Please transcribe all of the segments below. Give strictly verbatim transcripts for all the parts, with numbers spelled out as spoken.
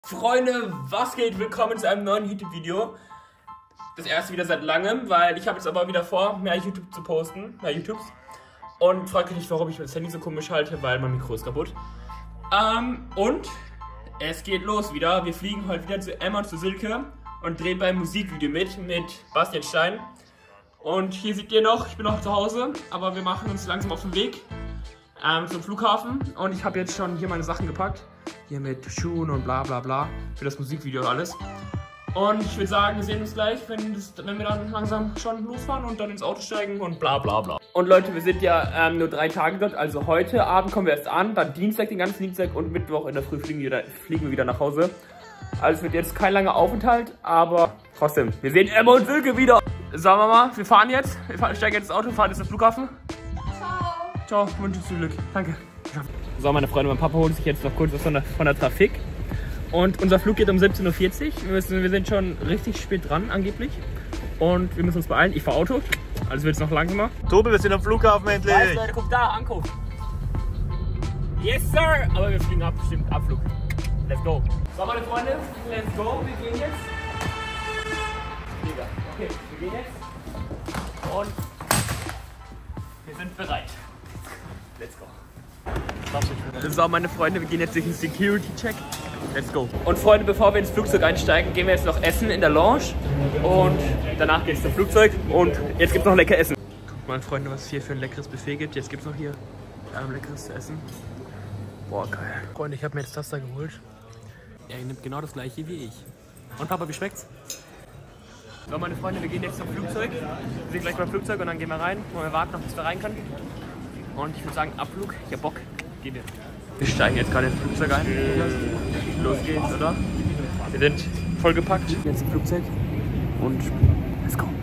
Freunde, was geht? Willkommen zu einem neuen YouTube-Video. Das erste wieder seit langem, weil ich habe jetzt aber wieder vor, mehr YouTube zu posten, mehr YouTubes. Und fragt euch nicht, warum ich das Handy so komisch halte, weil mein Mikro ist kaputt. Ähm, und es geht los wieder. Wir fliegen heute wieder zu Emma und zu Silke und drehen beim Musikvideo mit, mit Bastian Stein. Und hier seht ihr noch, ich bin noch zu Hause, aber wir machen uns langsam auf den Weg ähm, zum Flughafen. Und ich habe jetzt schon hier meine Sachen gepackt. Hier mit Schuhen und bla bla bla für das Musikvideo und alles. Und ich würde sagen, wir sehen uns gleich, wenn, das, wenn wir dann langsam schon losfahren und dann ins Auto steigen und bla bla bla. Und Leute, wir sind ja ähm, nur drei Tage dort, also heute Abend kommen wir erst an, dann Dienstag, den ganzen Dienstag und Mittwoch in der Früh fliegen wir wieder, fliegen wir wieder nach Hause. Also es wird jetzt kein langer Aufenthalt, aber trotzdem, wir sehen Emma und Silke wieder. Sagen wir mal, wir fahren jetzt, wir fahren, steigen jetzt ins Auto, fahren jetzt zum Flughafen. Ciao. Ciao, wünsche viel Glück. Danke. So, meine Freunde, mein Papa holt sich jetzt noch kurz was von der, von der Trafik. Und unser Flug geht um siebzehn Uhr vierzig. Wir, müssen, wir sind schon richtig spät dran, angeblich. Und wir müssen uns beeilen. Ich fahre Auto, also wird es noch langsamer. Tobi, wir sind am Flughafen endlich. Weiß, Leute, guck da, Ankunft. Yes, sir! Aber wir fliegen ab, bestimmt Abflug. Let's go. So, meine Freunde, let's go. Wir gehen jetzt. Okay, wir gehen jetzt. Und wir sind bereit. Let's go. So, meine Freunde, wir gehen jetzt durch den Security-Check. Let's go. Und Freunde, bevor wir ins Flugzeug einsteigen, gehen wir jetzt noch essen in der Lounge. Und danach geht es zum Flugzeug. Und jetzt gibt es noch lecker Essen. Guckt mal, Freunde, was es hier für ein leckeres Buffet gibt. Jetzt gibt es noch hier ähm, leckeres zu essen. Boah, geil. Freunde, ich habe mir jetzt das da geholt. Er nimmt genau das gleiche wie ich. Und Papa, wie schmeckt's? So, meine Freunde, wir gehen jetzt zum Flugzeug. Wir sind gleich beim Flugzeug und dann gehen wir rein. Wollen wir warten, bis wir rein können. Und ich würde sagen, Abflug. Ich hab Bock. Gehen wir. Wir steigen jetzt gerade ins Flugzeug ein. Los geht's, oder? Wir sind vollgepackt. Jetzt im Flugzeug. Und let's go.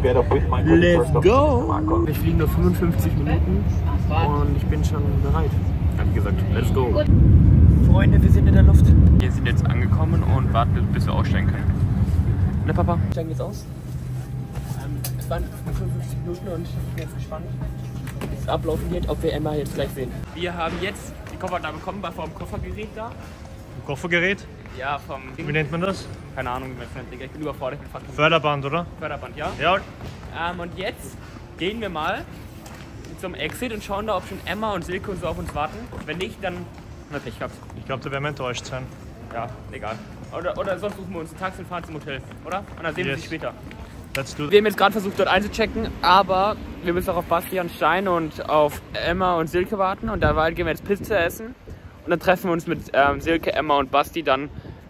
Let's go! Wir fliegen nur fünfundfünfzig Minuten. Und ich bin schon bereit. Hab gesagt, let's go. Freunde, wir sind in der Luft. Wir sind jetzt angekommen und warten, bis wir aussteigen können. Ne, Papa? Wir steigen jetzt aus. Ähm, es waren fünfundfünfzig Minuten und ich bin jetzt gespannt, wie es ablaufen wird, ob wir Emma jetzt gleich sehen. Wir haben jetzt die Koffer da bekommen, war vom Koffergerät da. Ein Koffergerät? Ja, vom... Wie nennt man das? Keine Ahnung, wie man es nennt. Ich bin überfordert. Ich bin Förderband, oder? Förderband, ja. Ja. Ähm, und jetzt gehen wir mal zum Exit und schauen da, ob schon Emma und Silke und so auf uns warten. Wenn nicht, dann... Na, Pech gehabt. Ich glaube, da werden wir enttäuscht sein. Ja, egal. Oder, oder sonst suchen wir uns ein Taxi und fahren zum Hotel, oder? Und dann sehen yes. wir uns später. Let's do it. Wir haben jetzt gerade versucht, dort einzuchecken, aber wir müssen auch auf Bastian Stein und auf Emma und Silke warten. Und dabei gehen wir jetzt Pizza essen. Und dann treffen wir uns mit ähm, Silke, Emma und Basti dann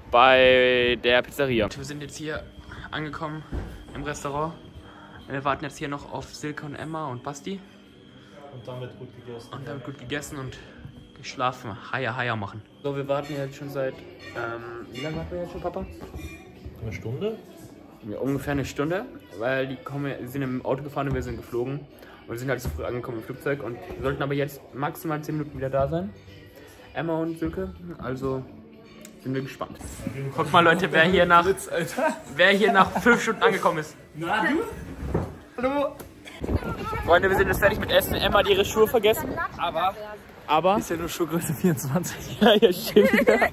bei der Pizzeria. Wir sind jetzt hier angekommen im Restaurant. Wir warten jetzt hier noch auf Silke und Emma und Basti. Und dann wird gut gegessen. Und dann wird gut gegessen und geschlafen. Haia, haia machen. So, wir warten jetzt schon seit... Ähm, wie lange warten wir jetzt schon, Papa? Eine Stunde? Ja, ungefähr eine Stunde, weil die kommen, die sind im Auto gefahren und wir sind geflogen. Und wir sind halt zu früh angekommen im Flugzeug und wir sollten aber jetzt maximal zehn Minuten wieder da sein. Emma und Silke, also sind wir gespannt. Guckt mal, Leute, wer hier nach, wer hier nach fünf Stunden angekommen ist. Na, du? Hallo? Freunde, wir sind jetzt fertig mit Essen. Emma hat ihre Schuhe vergessen, aber... Aber... Ist ja nur Schuhgröße vierundzwanzig. Ja, ja, stimmt.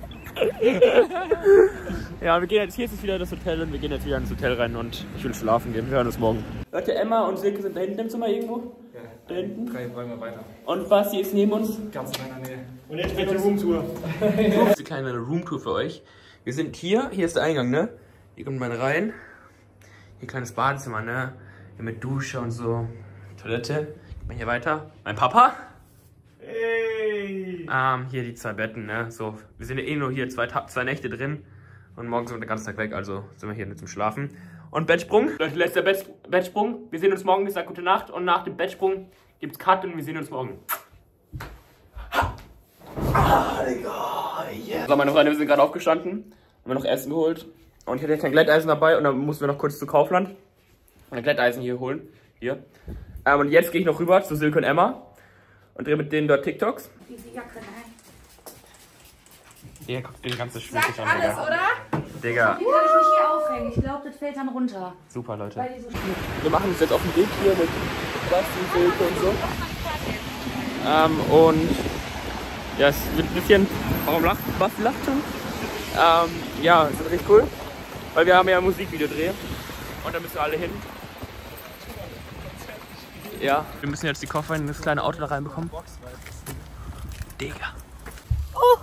Ja, wir gehen jetzt, hier ist es wieder das Hotel und wir gehen jetzt wieder ins Hotel rein und ich will schlafen gehen. Wir hören uns morgen. Leute, Emma und Silke sind da hinten im Zimmer irgendwo. Ja. Da hinten. Drei Räume weiter. Und Basti ist neben uns. Ganz in meiner Nähe. Und jetzt wird die Roomtour. Eine kleine Roomtour für euch. Wir sind hier, hier ist der Eingang, ne? Hier kommt man rein. Hier kleines Badezimmer, ne? Hier mit Dusche und so. Toilette. Geht man hier weiter. Mein Papa. Hey. Ähm, hier die zwei Betten, ne? So, wir sind ja eh nur hier zwei, zwei Nächte drin. Und morgen sind wir den ganzen Tag weg, also sind wir hier nicht zum Schlafen. Und Bettsprung. Leute, letzter Bett, Bettsprung. Wir sehen uns morgen, ich sag gute Nacht. Und nach dem Bettsprung gibt's Cut und wir sehen uns morgen. Ah, Digga, yeah. So, meine Freunde, wir sind gerade aufgestanden. Haben wir noch Essen geholt. Und ich hatte kein Glätteisen dabei und dann mussten wir noch kurz zu Kaufland. Und ein Glätteisen hier holen. Hier. Ähm, und jetzt gehe ich noch rüber zu Silke und Emma. Und drehe mit denen dort TikToks. Diese Jacke, nein. Der guckt den ganzen Schwierig an, alles, Digga. Oder? Digga. Die kann ich nicht hier aufhängen. Ich glaube, das fällt dann runter. Super, Leute. Weil die so wir machen uns jetzt auf den Weg hier mit Basti, Silke und so. Ähm, und ja, es wird ein bisschen... Warum lacht Basti? Lacht schon? Ähm, ja, das ist richtig cool, weil wir haben ja ein Musikvideodreh und da müssen wir alle hin. Ja, wir müssen jetzt die Koffer in das kleine Auto da reinbekommen. Digga. Oh!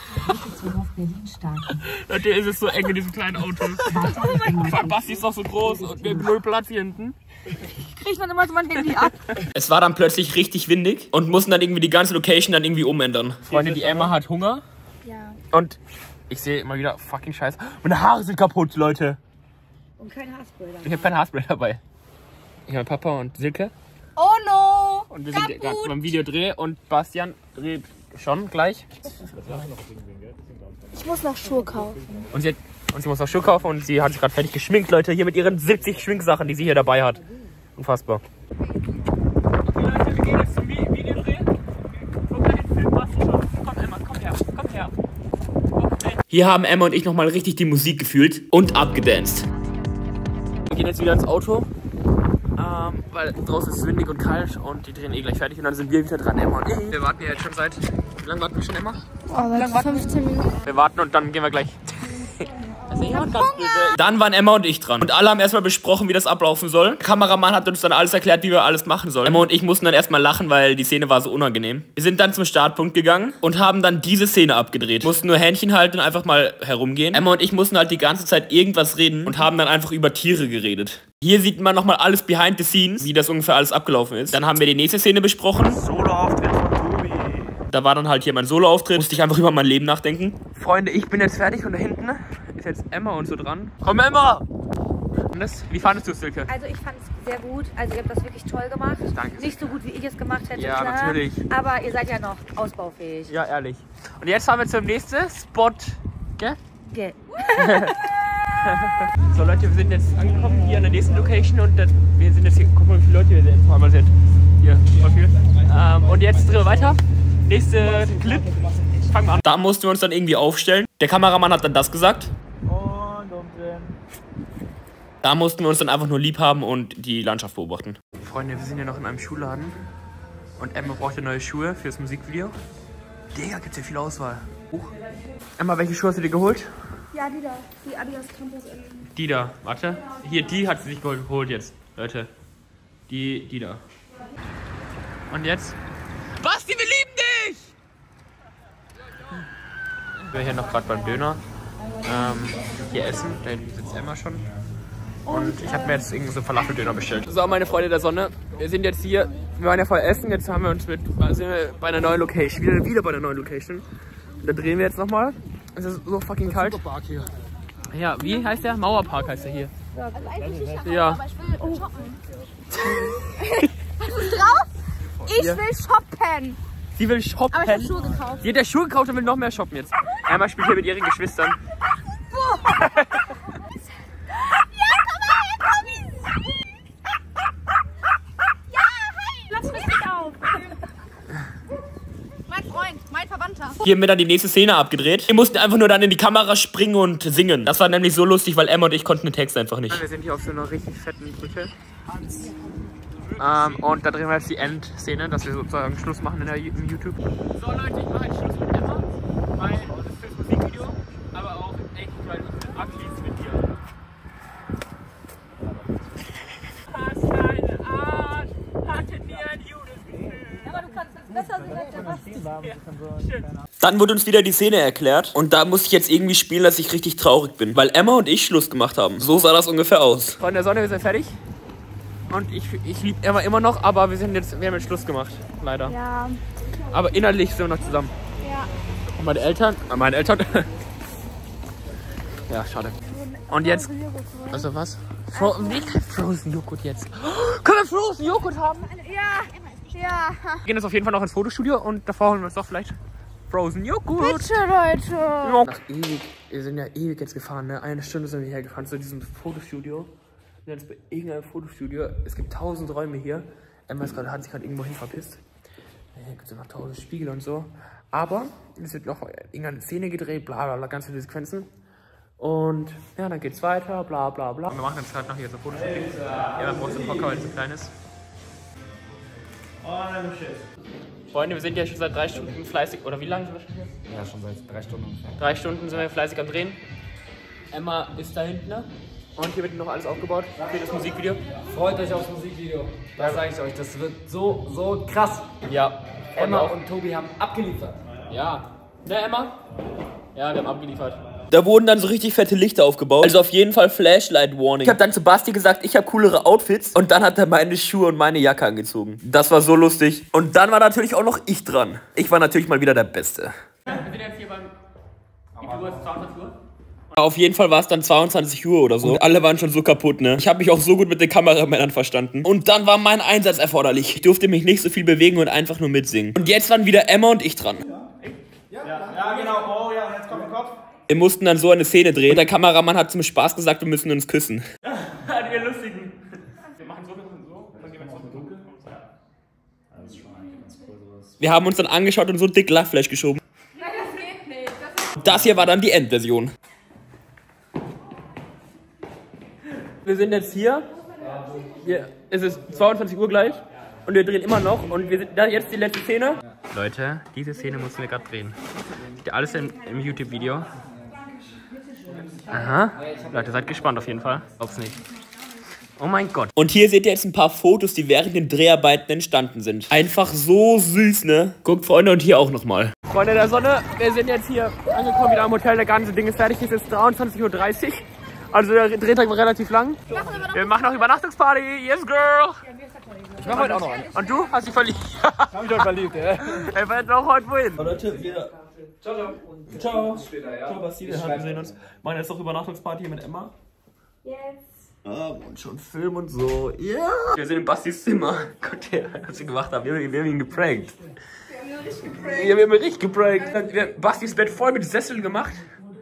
Leute, ist es so eng in diesem kleinen Auto. Oh mein Gott, Basti ist doch so groß und wir haben null Platz hier hinten. Kriegt man immer so mein Handy ab. Es war dann plötzlich richtig windig und mussten dann irgendwie die ganze Location dann irgendwie umändern. Freunde, die Emma hat Hunger. Ja. Und ich sehe immer wieder fucking Scheiße. Meine Haare sind kaputt, Leute. Und kein Haarspray dabei. Ich habe kein Haarspray dabei. Ich habe Papa und Silke. Oh no! Und wir sind gerade beim Videodreh und Bastian dreht schon gleich. Ich muss noch Schuhe kaufen. Und sie, hat, und sie muss noch Schuhe kaufen und sie hat sich gerade fertig geschminkt, Leute. Hier mit ihren siebzig Schminksachen, die sie hier dabei hat. Unfassbar. Okay, Leute, wir gehen jetzt zum Videodreh. Guck mal, den Film Basti schon. Komm, Emma, komm her, komm her. Hier haben Emma und ich nochmal richtig die Musik gefühlt und abgedanced. Wir gehen jetzt wieder ins Auto. Ähm, weil draußen ist es windig und kalt und die drehen eh gleich fertig und dann sind wir wieder dran, Emma und ich. Wir warten hier jetzt schon seit... Wie lange warten wir schon, Emma? Oh, seit fünfzehn Minuten. Wir warten und dann gehen wir gleich... Also ich hab ganz dann waren Emma und ich dran. Und alle haben erstmal besprochen, wie das ablaufen soll. Der Kameramann hat uns dann alles erklärt, wie wir alles machen sollen. Emma und ich mussten dann erstmal lachen, weil die Szene war so unangenehm. Wir sind dann zum Startpunkt gegangen und haben dann diese Szene abgedreht. Wir mussten nur Händchen halten und einfach mal herumgehen. Emma und ich mussten halt die ganze Zeit irgendwas reden und haben dann einfach über Tiere geredet. Hier sieht man nochmal alles behind the scenes, wie das ungefähr alles abgelaufen ist. Dann haben wir die nächste Szene besprochen. Solo-Auftritt von Tobi. Da war dann halt hier mein Solo-Auftritt. Musste ich einfach über mein Leben nachdenken. Freunde, ich bin jetzt fertig und da hinten ist jetzt Emma und so dran. Komm, Emma! Und das, wie fandest du es, Silke? Also ich fand es sehr gut. Also ihr habt das wirklich toll gemacht. Danke. Nicht so gut, wie ich es gemacht hätte, Ja, klar. natürlich. Aber ihr seid ja noch ausbaufähig. Ja, ehrlich. Und jetzt haben wir zum nächsten Spot. Gell? Gell. So Leute, wir sind jetzt angekommen hier an der nächsten Location und das, wir sind jetzt hier, guck mal wie viele Leute wir jetzt einmal sind. Hier, voll viel. Ähm, und jetzt drehen wir weiter. Nächste Clip. Fangen wir an. Da mussten wir uns dann irgendwie aufstellen. Der Kameramann hat dann das gesagt. Und umdrehen. Da mussten wir uns dann einfach nur lieb haben und die Landschaft beobachten. Freunde, wir sind ja noch in einem Schuhladen. Und Emma braucht ja neue Schuhe für das Musikvideo. Digga, gibt's ja viel Auswahl. Huch. Emma, welche Schuhe hast du dir geholt? Ja, die da. Die Adidas Campus. Die da, warte. Hier, die hat sie sich geholt jetzt, Leute. Die, die da. Und jetzt? Basti, wir lieben dich! Wir sind hier noch gerade beim Döner. Ähm, hier essen. Da hinten sitzt Emma schon. Und ich habe mir jetzt irgendwie so Falafeldöner bestellt. So, meine Freunde der Sonne. Wir sind jetzt hier. Wir waren ja voll essen. Jetzt haben wir uns mit, sind wir bei einer neuen Location. Wieder, wieder bei einer neuen Location. Und da drehen wir jetzt nochmal. Es ist so fucking kalt. Hier. Ja, wie heißt der? Mauerpark heißt der hier. Also eigentlich nicht Ja. aber ich will oh. shoppen. Was ist drauf? Ich Ja. will shoppen. Sie will shoppen. Aber ich habe Schuhe gekauft. Sie hat ja Schuhe gekauft und will noch mehr shoppen jetzt. Emma spielt hier mit ihren Geschwistern. Lass mich nicht auf. Mein Freund, mein Verwandter. Hier haben wir dann die nächste Szene abgedreht. Wir mussten einfach nur dann in die Kamera springen und singen. Das war nämlich so lustig, weil Emma und ich konnten den Text einfach nicht. Wir sind hier auf so einer richtig fetten Brücke. Ähm, und da drehen wir jetzt die Endszene, dass wir sozusagen Schluss machen in der im YouTube. So Leute, ich mache jetzt Schluss mit Emma, weil das ist fürs Musikvideo, aber auch echt, weil ich will abschließen mit dir. Hast deine Art, hatte mir ein gutes Gefühl. Aber du kannst es besser singen als der Basti. Dann wurde uns wieder die Szene erklärt und da muss ich jetzt irgendwie spielen, dass ich richtig traurig bin, weil Emma und ich Schluss gemacht haben. So sah das ungefähr aus. Von der Sonne, wir sind fertig. Und ich, ich liebe Emma immer noch, aber wir sind jetzt, wir haben jetzt Schluss gemacht, leider. Ja. Aber innerlich sind wir noch zusammen. Ja. Und meine Eltern, äh, meine Eltern. Ja, schade. Und jetzt, also was? Fro nee, kein Frozen Joghurt jetzt. Oh, können wir Frozen Joghurt haben? Ja. Ja. Wir gehen jetzt auf jeden Fall noch ins Fotostudio und davor holen wir uns doch vielleicht Frozen Joghurt. Bitte, Leute. Nach ewig, wir sind ja ewig jetzt gefahren, ne? Eine Stunde sind wir hergefahren zu diesem Fotostudio. Wir sind jetzt bei irgendeinem Fotostudio. Es gibt tausend Räume hier. Emma ist grad, hat sich gerade irgendwo hin verpisst. Hier gibt es noch tausend Spiegel und so. Aber es wird noch irgendeine Szene gedreht, bla bla bla, ganz viele Sequenzen. Und ja, dann geht's weiter, bla bla bla. Wir machen jetzt gerade noch hier so Fotoshooting. Ja, man braucht so einen Hocker, weil es so klein ist. Oh, nein, shit. Freunde, wir sind ja schon seit drei Stunden fleißig. Oder wie lange sind wir schon hier? Ja, schon seit drei Stunden ungefähr. Drei Stunden sind wir fleißig am Drehen. Emma ist da hinten. Ne? Und hier wird noch alles aufgebaut für das Musikvideo. Freut euch aufs Musikvideo. Das sage ich euch. Das wird so, so krass. Ja. Emma und Tobi haben abgeliefert. Ja. Ne, Emma? Ja, wir haben abgeliefert. Da wurden dann so richtig fette Lichter aufgebaut. Also auf jeden Fall Flashlight Warning. Ich habe dann zu Basti gesagt, ich habe coolere Outfits. Und dann hat er meine Schuhe und meine Jacke angezogen. Das war so lustig. Und dann war natürlich auch noch ich dran. Ich war natürlich mal wieder der Beste. Wir sind jetzt hier beim... Wie viel Uhr ist es? zweiundzwanzig Uhr? Auf jeden Fall war es dann zweiundzwanzig Uhr oder so. Und alle waren schon so kaputt, ne? Ich habe mich auch so gut mit den Kameramännern verstanden. Und dann war mein Einsatz erforderlich. Ich durfte mich nicht so viel bewegen und einfach nur mitsingen. Und jetzt waren wieder Emma und ich dran. Ja, ja genau. Oh ja, und jetzt kommt der Kopf. Wir mussten dann so eine Szene drehen. Und der Kameramann hat zum Spaß gesagt, wir müssen uns küssen. Die lustigen. Wir machen so, wir machen so. Dann gehen wir ins Dunkel. Das ist schon eigentlich ganz cool sowas. Wir haben uns dann angeschaut und so dick Lachflash geschoben. Nein, das geht nicht. Das ist Das hier war dann die Endversion. Wir sind jetzt hier. hier. Es ist zweiundzwanzig Uhr gleich. Und wir drehen immer noch. Und wir sind da jetzt die letzte Szene. Leute, diese Szene mussten wir gerade drehen. Steht alles im, im YouTube-Video. Aha. Leute, seid gespannt auf jeden Fall. Glaub's nicht. Oh mein Gott. Und hier seht ihr jetzt ein paar Fotos, die während den Dreharbeiten entstanden sind. Einfach so süß, ne? Guckt, Freunde, und hier auch nochmal. Freunde der Sonne, wir sind jetzt hier angekommen, wieder am Hotel. Der ganze Ding ist fertig. Es ist dreiundzwanzig Uhr dreißig. Also der Drehtag war relativ lang. Wir machen noch Übernachtungsparty. Yes, girl. Ich mach heute auch noch einen. Und du? Hast dich verliebt? Ich hab mich heute verliebt, ja. Er wird auch heute wohin. Leute, wir... Ciao, ciao. Ciao. Später, ja. Ciao, Basti. Wir sehen uns. Machen jetzt noch Übernachtungsparty mit Emma. Yes. Ah, und schon Film und so. Ja. Yeah. Wir sind in Bastis Zimmer. Guckt her, was wir gemacht haben. Wir haben, wir haben ihn geprankt. Wir haben ihn richtig geprankt. Ja, wir haben ihn richtig geprankt. Wir haben Bastis Bett voll mit Sesseln gemacht.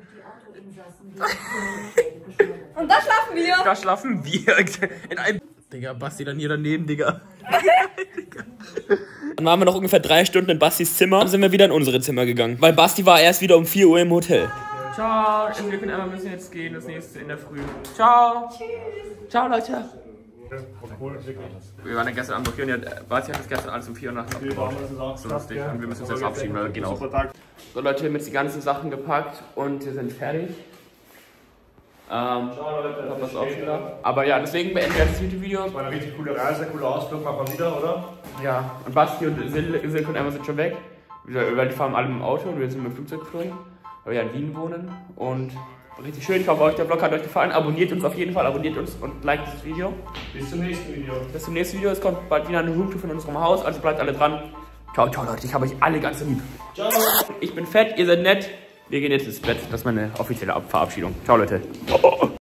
Und da schlafen wir. Da schlafen wir. In einem... Digga, Basti dann hier daneben, Digga. Dann waren wir noch ungefähr drei Stunden in Bastis Zimmer. Dann sind wir wieder in unsere Zimmer gegangen. Weil Basti war erst wieder um vier Uhr im Hotel. Ciao. Wir können einmal müssen jetzt gehen. Das nächste in der Früh. Ciao. Tschüss. Ciao, Leute. Wir waren ja gestern Abend noch hier und ja, Basti hat das gestern alles um vier Uhr nachts abgebaut. So lustig. Und wir müssen uns jetzt abschieben, weil wir gehen auch. So Leute, wir haben jetzt die ganzen Sachen gepackt und wir sind fertig. Ähm, das auch schon da. Aber ja, deswegen beenden wir das YouTube-Video. Das war eine richtig coole Reise, cooler Ausflug, machen wir wieder, oder? Ja, und Basti und Silke und Emma sind schon weg. Weil die fahren alle im Auto und wir sind mit dem Flugzeug geflogen, weil wir ja in Wien wohnen. Und richtig schön, ich hoffe, euch der Vlog hat euch gefallen. Abonniert uns auf jeden Fall, abonniert uns und liked dieses Video. Bis zum nächsten Video. Bis zum nächsten Video, es kommt bald wieder eine Roomtour von unserem Haus, also bleibt alle dran. Ciao, ciao Leute, ich habe euch alle ganz lieb. Ciao. Ich bin fett, ihr seid nett. Wir gehen jetzt ins Bett, das ist meine offizielle Verabschiedung. Ciao Leute.